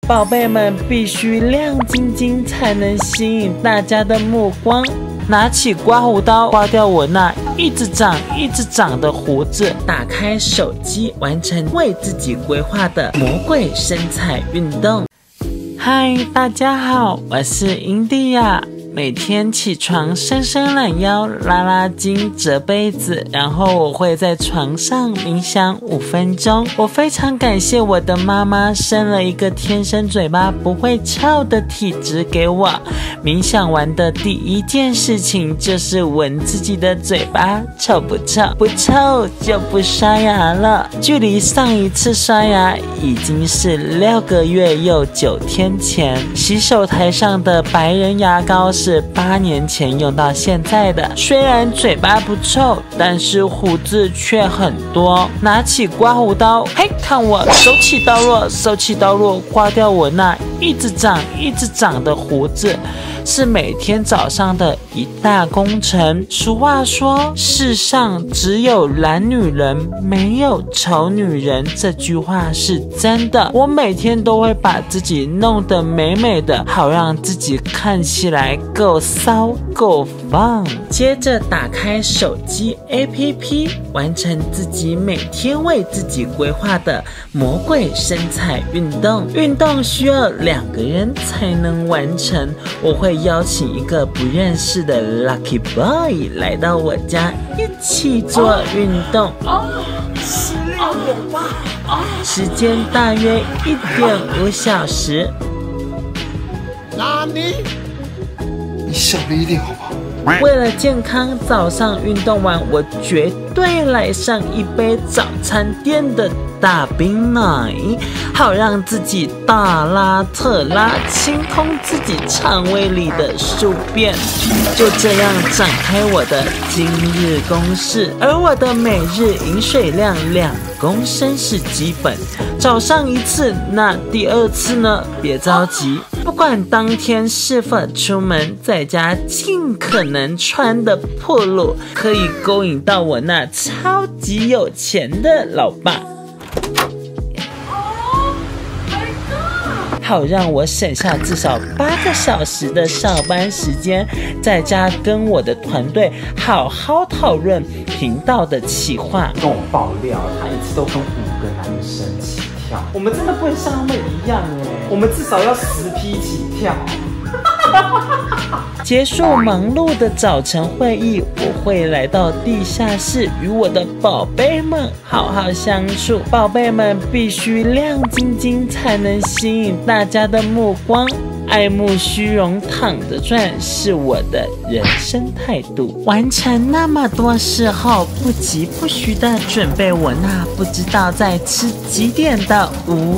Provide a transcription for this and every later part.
宝贝们必须亮晶晶才能吸引大家的目光。拿起刮胡刀，刮掉我那一直长的胡子。打开手机，完成为自己规划的魔鬼身材运动。嗨，大家好，我是英蒂亚。每天起床伸伸懒腰，拉拉筋，折被子，然后我会在床上冥想5分钟。我非常感谢我的妈妈生了一个天生嘴巴不会臭的体质给我。冥想完的第一件事情就是闻自己的嘴巴臭不臭，不臭就不刷牙了。距离上一次刷牙已经是6个月又9天前。洗手台上的白人牙膏是8年前用到现在的，虽然嘴巴不臭，但是胡子却很多。拿起刮胡刀，嘿，看我手起刀落，刮掉我那一直长的胡子。是每天早上的一大工程。俗话说，世上只有懒女人，没有丑女人，这句话是真的。我每天都会把自己弄得美美的，好让自己看起来够骚够放。接着打开手机 APP， 完成自己每天为自己规划的魔鬼身材运动。运动需要2个人才能完成，我会邀请一个不认识的 Lucky Boy 来到我家一起做运动。实力有吧？时间大约1.5小时。 你小了一点好不好？ 为了健康，早上运动完，我绝对来上一杯早餐店的大冰奶，好让自己大拉特拉，清空自己肠胃里的宿便。就这样展开我的今日公式，而我的每日饮水量2公升是基本。早上1次，那第2次呢？别着急，不管当天是否出门，在家尽可能穿的暴露，可以勾引到我那超级有钱的老爸。好让我省下至少8个小时的上班时间，在家跟我的团队好好讨论频道的企划。 跟我爆料，他一次都跟5个男生起跳，我们真的不能像他们一样哎，我们至少要10批起跳。 结束忙碌的早晨会议，我会来到地下室与我的宝贝们好好相处。宝贝们必须亮晶晶才能吸引大家的目光。爱慕虚荣，躺着赚是我的人生态度。完成那么多事后，不疾不徐的准备我那不知道在吃几点的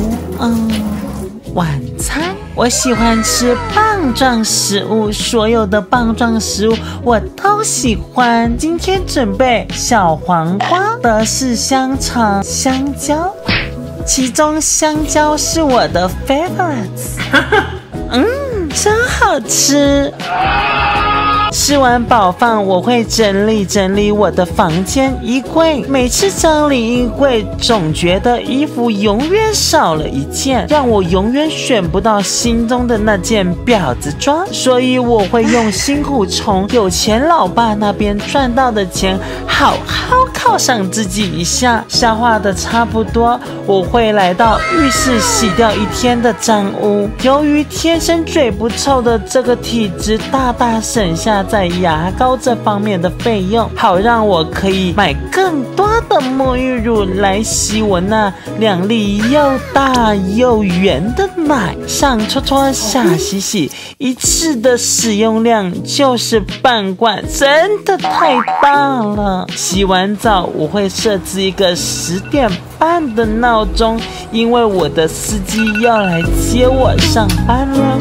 晚餐。我喜欢吃棒状食物，所有的棒状食物我都喜欢。今天准备小黄瓜、德式香肠、香蕉，其中香蕉是我的 favorites。真好吃。吃完饱饭，我会整理我的房间衣柜。每次整理衣柜，总觉得衣服永远少了一件，让我永远选不到心中的那件婊子装。所以我会用辛苦从有钱老爸那边赚到的钱，好好犒赏自己一下。消化的差不多，我会来到浴室洗掉1天的脏污。由于天生嘴不臭的这个体质，大大省下在牙膏这方面的费用，好让我可以买更多的沐浴乳来洗我那2粒又大又圆的奶。上搓搓，下洗洗，一次的使用量就是半罐，真的太大了。洗完澡，我会设置一个10点半的闹钟，因为我的司机要来接我上班了。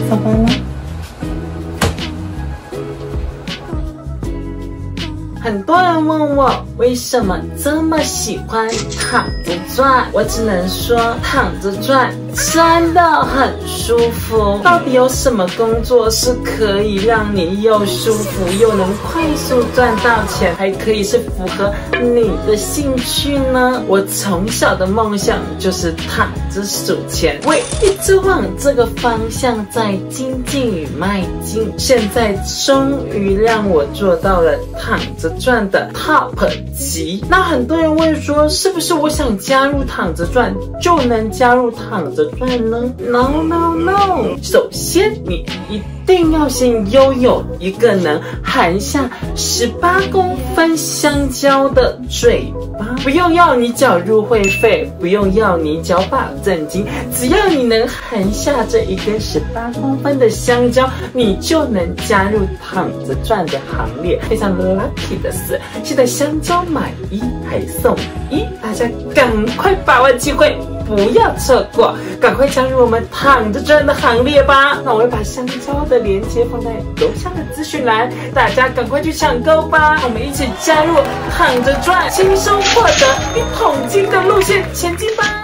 很多人问我为什么这么喜欢躺着赚，我只能说躺着赚真的很舒服。到底有什么工作是可以让你又舒服又能快速赚到钱，还可以是符合你的兴趣呢？我从小的梦想就是躺着数钱，我一直往这个方向在精进与迈进，现在终于让我做到了躺着赚的 top 级。那很多人问说，是不是我想加入躺着赚就能加入躺着赚呢？ No No No， 首先你一定要先拥有一个能含下18公分香蕉的嘴巴，不用要你缴入会费，不用要你缴保证金，只要你能含下这一根18公分的香蕉，你就能加入躺着赚的行列。非常 lucky 的是，现在香蕉买1还送1，大家赶快把握机会，不要错过，赶快加入我们躺着赚的行列吧！那我会把香蕉的链接放在楼下的资讯栏，大家赶快去抢购吧！我们一起加入躺着赚，轻松获得1桶金的路线前进吧！